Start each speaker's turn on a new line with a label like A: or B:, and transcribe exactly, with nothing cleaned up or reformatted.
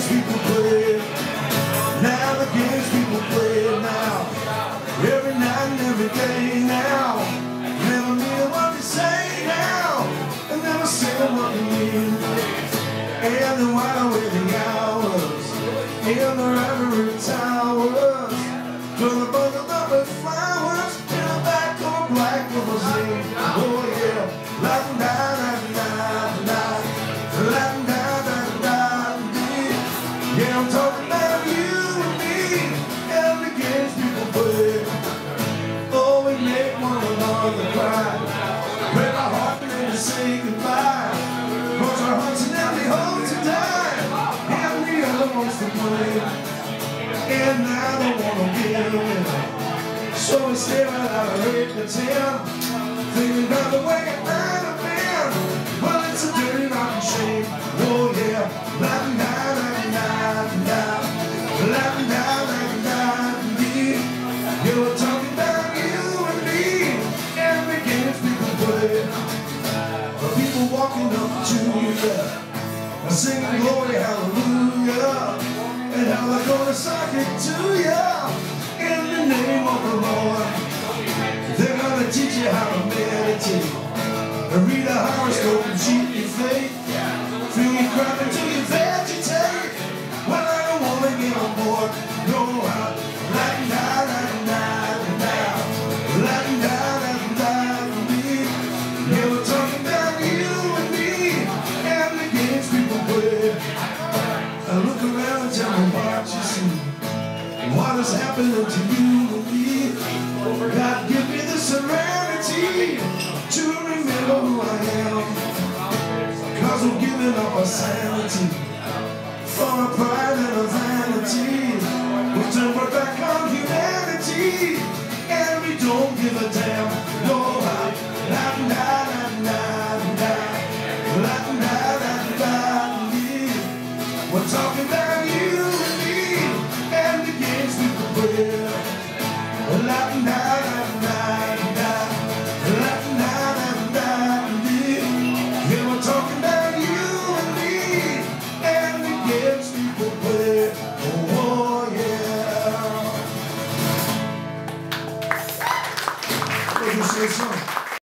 A: games people play. Now the games people play now. Every night and every day now. Never mean what they say now, and never say what they mean. And the while away the hours in the ivory towers, fill the bundle up with flowers in the back of a black limousine. Oh yeah, la da da da da, la da da da dee. Yeah, I'm talking about you and me and the games people play. Oh, we make one another cry, break our heart and then say goodbye. Cause our hearts and every hope to die, and the other ones to play. And now they wanna give, so we stay right out of eight to ten, thinking about the way it might have been. Well, it's a dirty rotten shame. Oh yeah, la da da da da, la da da da dee. You were talking about you and me and the games people play. The people walking up to you, singing glory, hallelujah, and how they're gonna suck it to you in the name of the Lord. They're gonna teach you how to meditate, read a horoscope and cheat your fate, feel you cry until you vegetate. Well, I don't wanna get on board. No, I la da da da da, la da da da dee. Yeah, we're talking about you and me and the games people play. I look around and tell me what you see. What is happening to you and me? God, give me the serenity to remember who I am. Cause we're giving up our sanity for a pride and a vanity. We turn our back on humanity and we don't give a damn. No, la da da da da, la da da da dee. We're talking about you and me and the games we play.